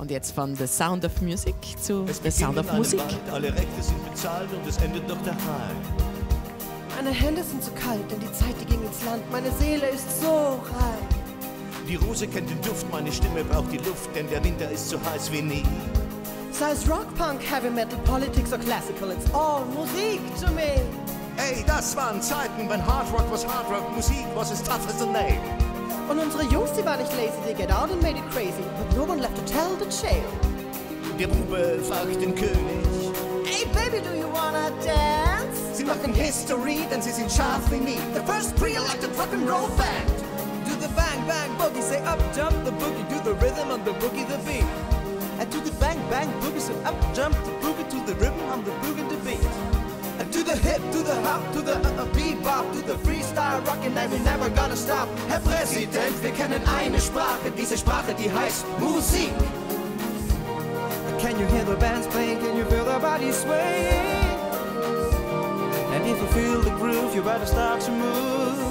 Und jetzt von The Sound of Music zu The Sound of Musik. Alle Rechte sind bezahlt und es endet doch daheim. Meine Hände sind zu kalt, denn die Zeit, die ging ins Land. Meine Seele ist so rein. Die Rose kennt den Duft, meine Stimme braucht die Luft, denn der Winter ist so heiß wie nie. Sei es Rock, Punk, Heavy Metal, Politics or Classical, it's all Musik to me. Ey, das waren Zeiten, wenn Hard Rock was Hard Rock, Musik was as tough as a nail. Und unsere Jungs, die waren nicht lazy, they get out and made it crazy, but no one left to tell the tale. Der Bube fragt den König: Hey baby, do you wanna dance? Sie machen History, denn sie sind scharf wie nie. The first pre-elected rock'n'roll band. Do the bang bang boogie, say up jump the boogie, do the rhythm on the boogie the beat. And do the bang bang boogie, say up jump the boogie to the rhythm on the boogie the beat. And do the hip, do the hop, do the bebop, do the freestyle rockin' and we're never gonna stop. Herr Präsident, wir kennen eine Sprache, diese Sprache, die heißt Musik. Can you hear the bands playing? Can you feel the body swaying? And if you feel the groove, you better start to move.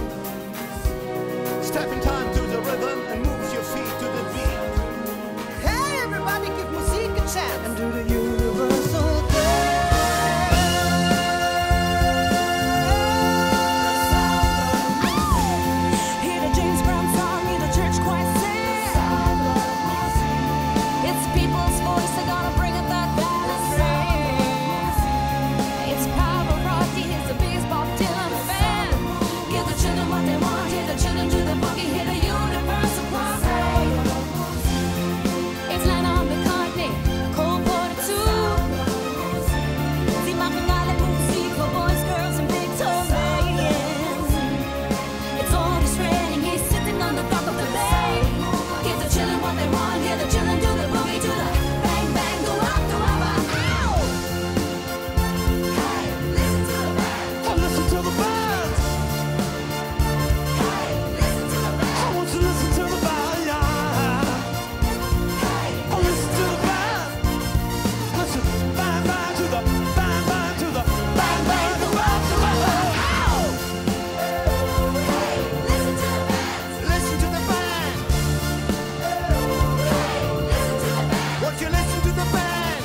Step in time to the rhythm and move your feet to the beat. Hey everybody, give Musik a chance. And do the universal dance. Hear the James Brown song, hear the church choir sing. It's people's voice, they're gonna bring it back down and ring. It's Pavarotti, here's the biggest Bob Dylan fan. Give the children what they want, hear the children do the boogie, hear the universal choir sing. It's Lennon McCartney, Cole Porter too. Sie machen alle Musik for boys, girls and big tall men. It's Otis Redding, he's sitting on the dock of the bay. Give the children what they want, hear the children do the boogie to the bang bang, go up, ow! Hey, listen to the band. Oh, listen to the band. Hey, listen to the band. I want to listen to the band, yeah. Hey, Oh, listen to the band. Listen, bang bang to the bang bang to the bang bang, go up, ow! Hey, listen to the band. Listen to the band. Hey, listen to the band. Won't you listen to the band?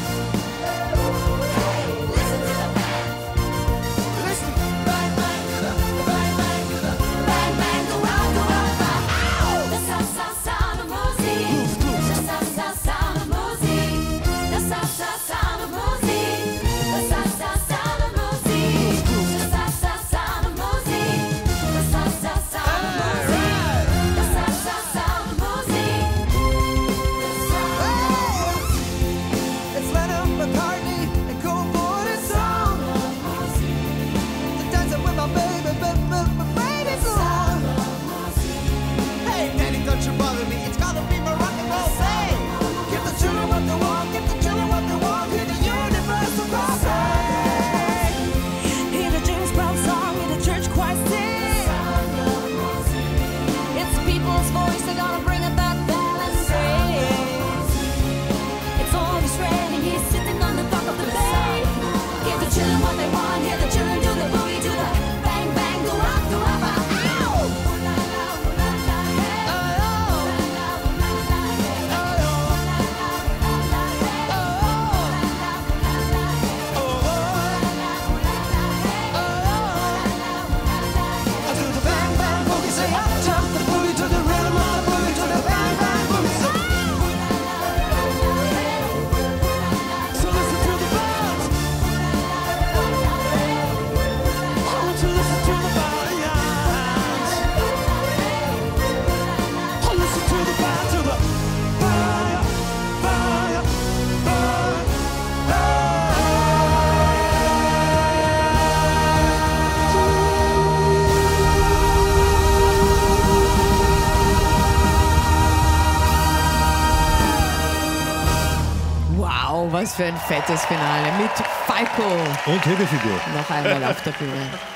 Hey, listen to the band. Listen, bang bang to the bang bang to the Bang bang, go up, ow! The sound of music. The sound of music. The sound of music. The sound of music. The sound of music. The sound of music. The sound of music. It's Lennon McCartney and Cole Porter's song. The dancing with my baby song. Hey, Danny, don't you bother me. It's gotta be my rock and roll thing. Give the children what they want, give the children what they want. Hear the universal call say. Hear the James Brown song, hear the church choir sing. It's people's voice, they're gonna bring it back down and sing. It's Otis Redding, he's sitting on the dock of the bay. Give the children what they want, hear the children do the boogie to the bang bang, go up, ow! I do the bang bang boogie, say up jump the boogie to the rhythm of the boogie to the bang bang boogie. So listen to the band. I want to listen to the band, yeah. I listen to the band, to the band, band, band, Wow, was für ein fettes Finale mit Falco. Und Hebefigur. Noch einmal auf der Bühne.